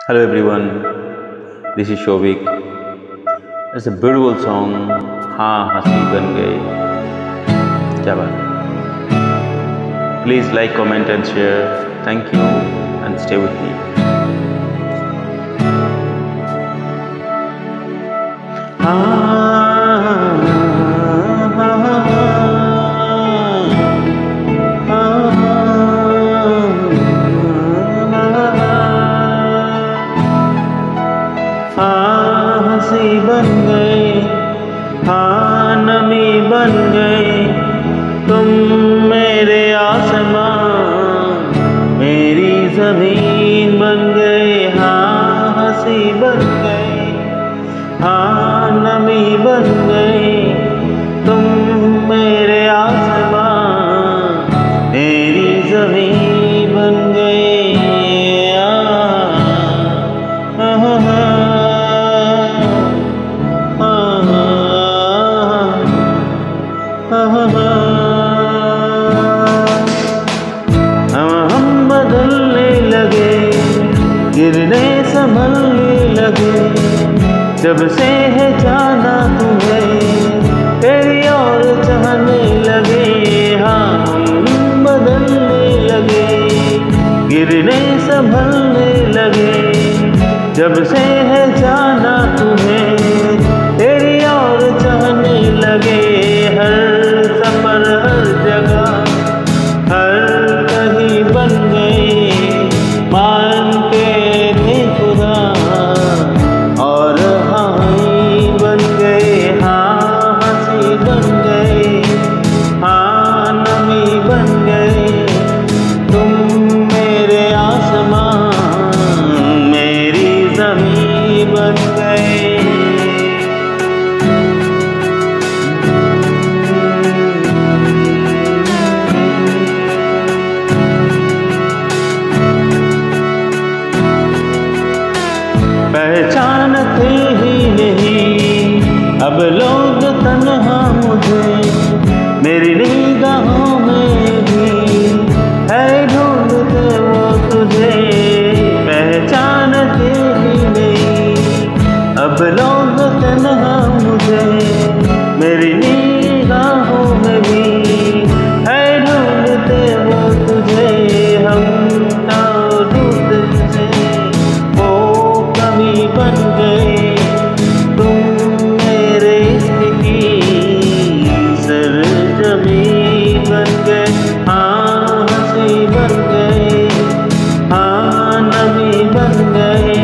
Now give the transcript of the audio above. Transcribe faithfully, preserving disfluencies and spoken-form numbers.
Hello everyone, this is Shovik. It's a beautiful song. हाँ हंसी बन गए. क्या बात. Please like, comment and share. Thank you and stay with me. हाँ हंसी बन गए, हाँ नमी बन गए, तुम मेरे आसमान मेरी ज़मीन बन गए. हाँ हंसी बन गए, हाँ नमी बन गए, तुम मेरे आसमान मेरी ज़मीन बन गए. हम बदलने लगे, गिरने संभलने लगे, जब से है जाना तुम्हें तेरी और चाहने लगे. हाँ हम बदलने लगे, गिरने संभलने लगे, जब से है जाना तुम्हें तेरी और चाहने लगे. हर सफर हर जगह हर कहीं बन गए, मान के थे खुदा और हाई बन गए. हाँ हंसी बन गए, हाँ नमी बन गए, तुम मेरे आसमान मेरी ज़मीन बन गए. पहचानते ही नहीं अब लोग तन्हा मुझे, मेरी निगाहों में भी है ढूंढते वो तुझे. पहचानते ही नहीं अब लोग तन्हा मुझे, मेरी निगाहों में भी है ढूंढते वो तुझे. हम तो ढूंढते वो कमी बन गए, तुम मेरे इश्क की सरजमीं बन गए. हाँ हंसी बन गए, हाँ नमी बन गए,